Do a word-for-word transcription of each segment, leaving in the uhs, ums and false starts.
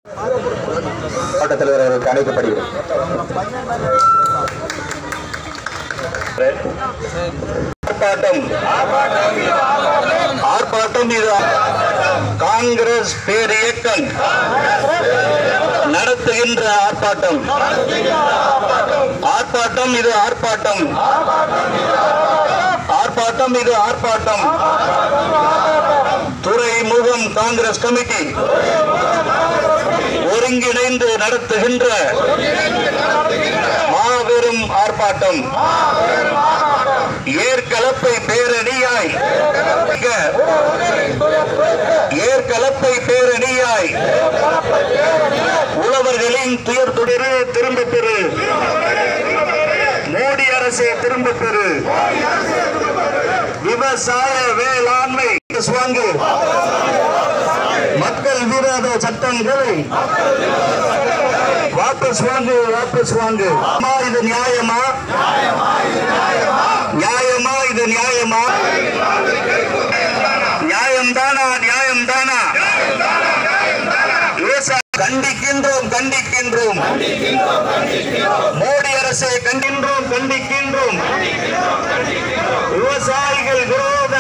மாவட்ட தலைவர் அவர்களுக்கு அழைக்கப்படுகிறது. ஆர்ப்பாட்டம் ஆர்ப்பாட்டம் இது காங்கிரஸ் பேர் இயக்கம் நடத்துகின்ற ஆர்ப்பாட்டம் ஆர்ப்பாட்டம் இது ஆர்ப்பாட்டம் ஆர்ப்பாட்டம் இது ஆர்ப்பாட்டம் துறைமுகம் காங்கிரஸ் கமிட்டி ஒருங்கிணைந்து நடத்துகின்ற மாபெரும் ஆர்ப்பாட்டம் ஏற்கலப்பை பேரணியாய் ஏற்கலப்பை பேரணியாய் உழவர்களின் துயர் துடிரு திரும்ப பெறு மோடி அரசே திரும்ப பெறு விவசாய வேளாண்மை வாங்கு மக்கள் விரோத சட்டங்களை வாபஸ் வாங்கு வாபஸ் வாங்கு. இது நியாயமா நியாயமா இது நியாயமா நியாயம் தானா நியாயம் தானா? கண்டிக்கின்றோம் கண்டிக்கின்றோம் மோடி அரசை கண்டின்றோம் கண்டிக்கின்றோம் விவசாயிகள் விரோத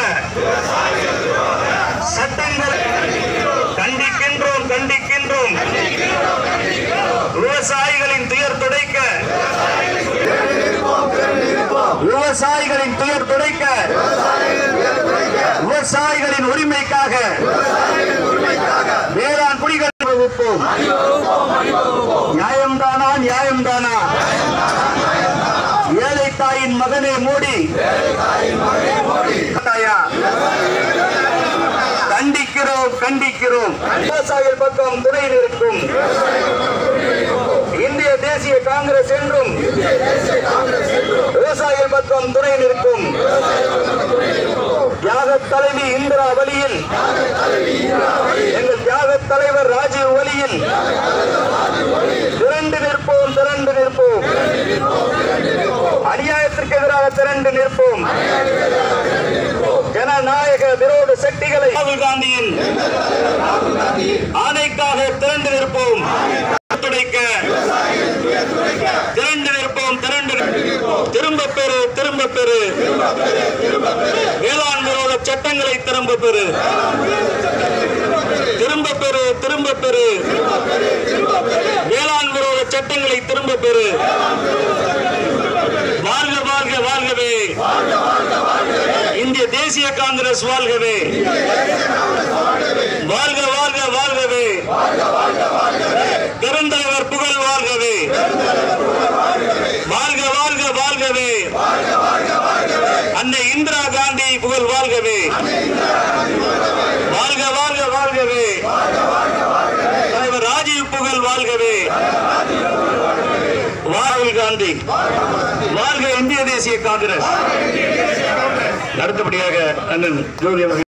சட்டங்களை கண்டிக்கின்றோம் கண்டிக்கின்றோம் விவசாயிகளின் துயர் துடைக்க விவசாயிகளின் துயர் துடைக்க விவசாயிகளின் உரிமைக்காக வேளாண் குடிகள் வகுப்போம். நியாயம்தானா நியாயம்தானா? ஏழை தாயின் மகனே மோடி கண்டிக்கிறோம் கண்டிக்கிறோம். விவசாயிகள் பக்கம் துணை நிற்கும் இந்திய தேசிய காங்கிரஸ் என்றும் விவசாயிகள் பக்கம் துணை நிற்கும். தியாக தலைவி இந்திரா வழியில் எங்கள் தியாக தலைவர் ராஜீவ் வழியில் திரண்டு நிற்போம் திரண்டு நிற்போம் அநியாயத்திற்கு எதிராக திரண்டு நிற்போம். ஜனநாயக விரோத சக்திகளை ராகுல் காந்தியின் ஆணைக்காக திரண்டு நிற்போம் திரண்டு நிற்போம் திரண்டு திரும்ப பெறு திரும்ப பெறு வேளாண் விரோத சட்டங்களை திரும்ப பெறு திரும்ப பெறு திரும்ப பெறு வேளாண் விரோத சட்டங்களை திரும்ப பெறு. வாழ்க வாழ்க வாழ்கவே இந்திய தேசிய காங்கிரஸ் வாழ்கவே வாழ்க வாழ்க வாழ்கவே பெருந்தலைவர் புகழ் வாழ்கவே வாழ்க வாழ்க வாழ்கவே அன்னை இந்திரா காந்தி புகழ் வாழ்கவே வாழ்க வாழ்க வாழ்கவே தலைவர் ராஜீவ் புகழ் வாழ்கவே ராகுல் காந்தி வாழ்க இந்திய தேசிய காங்கிரஸ். அடுத்தபடியாக அண்ணன் ஜோதி